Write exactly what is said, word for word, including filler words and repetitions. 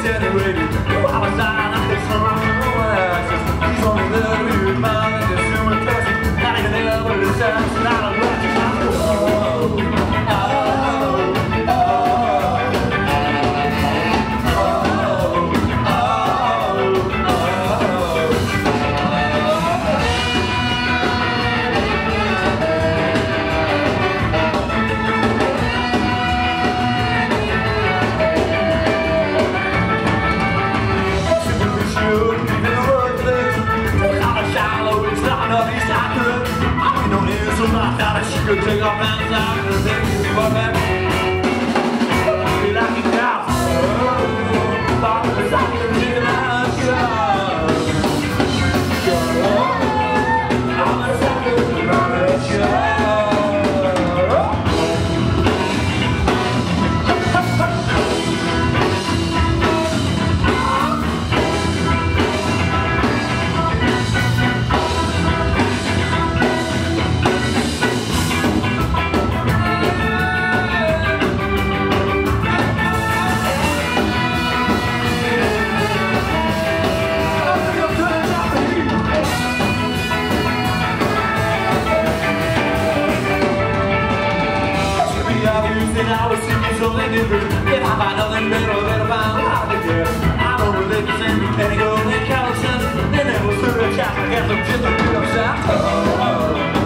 generated. I was dying up this summer. He's only there with your mind and just doing tests. Not even there with the sense. Not a lot to talk to. Oh, oh, oh. She could take off hands out and then see what happened. Be like a cow. Oh, thought it was like a chicken and a cow. I'm a sucker for a show. I was thinking something different. If I find nothing better, then I find out again. I don't relate to same and go in charleston. Then there was a chat, I guess I'm just a bit upset. Oh, oh.